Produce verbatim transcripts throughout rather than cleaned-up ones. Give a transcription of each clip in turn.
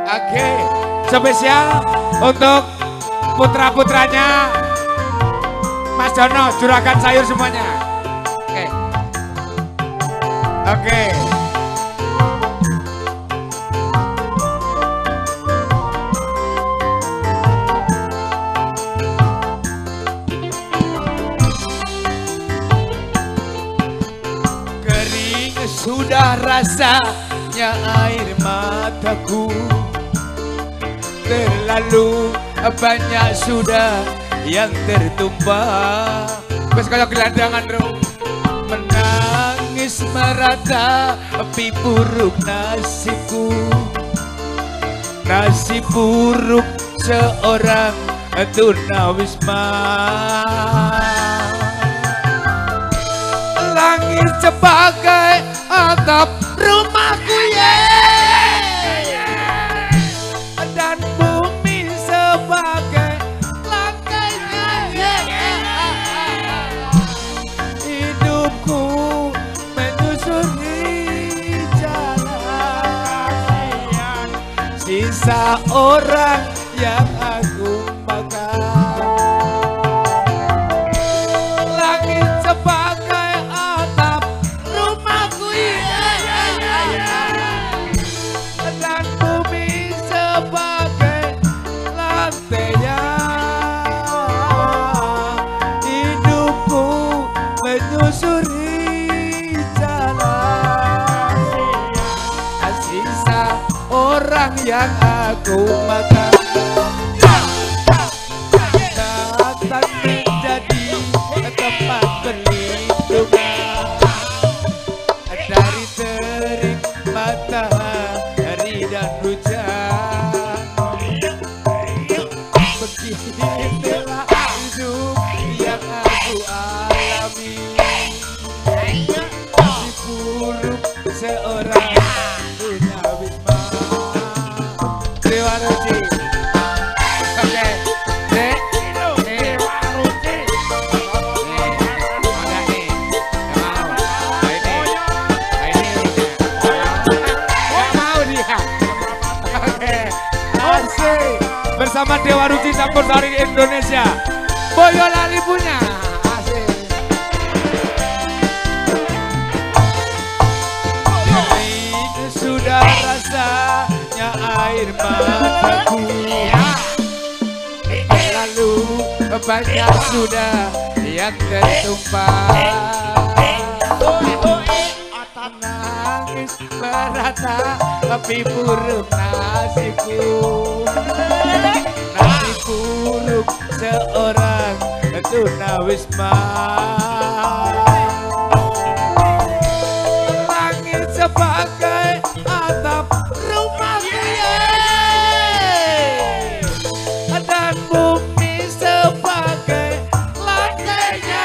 Oke, spesial untuk putra-putranya Mas Jono, juragan sayur semuanya. Oke. Oke. Kering sudah rasanya air mataku, terlalu banyak sudah yang tertumpah. Wes kaya gelandangan ro, menangis meratapi buruk nasibku, nasib buruk seorang tunawisma. Langit sebagai atap rumahku ya, dan bumi sebagai lantainya. Hidupku menyusuri jalan sisa orang yang aku makan. Langit sebagai atap rumahku ya, dan bumi sebagai lantainya. Hidupku menyusuri jalan sisa orang yang aku makan. Datang menjadi tempat perlindungan dari terik matahari dan hujan. Begitulah hidup yang aku alami, nasib buruk seorang tunawisma. Dewa Ruci. Oke, Dek. Dewa Ruci. Ada nih. Gak mau. Ini. Ini. Gak mau dia. Oke. Asik. Bersama Dewa Ruci Campur Sari Indonesia. Boyolali punya. Asik. Kering sudah rasanya air mataku, lalu banyak sudah yang tertumpah. Nangis meratapi buruk nasibku, nasib buruk seorang tunawisma. Langit sebagai atap rumahku ya, dan bumi sebagai lantainya.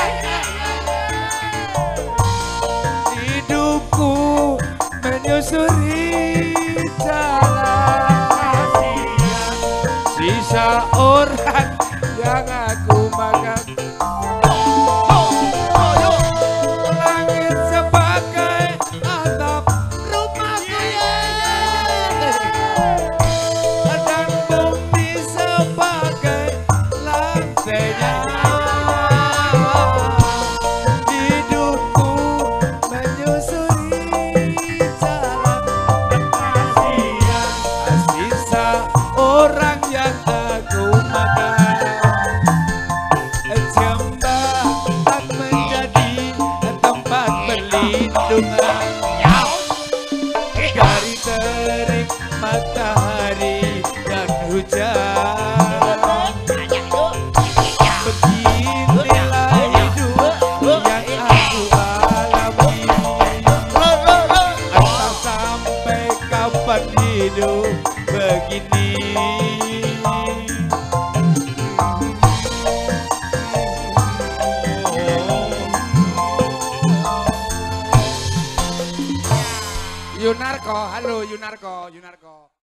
Hidupku menyusuri jalan sisa orang yang aku makan. Langit sebagai atap rumahku ya, dan bumi sebagai lantainya. Hidupku menyusuri jalan sisa orang yang aku makan. Jembatan menjadi tempat perlindungan dari terik matahari dan hujan. Beginilah hidup yang aku alami, entah sampai kapan hidup begini. Yunarko, halo Yunarko, Yunarko.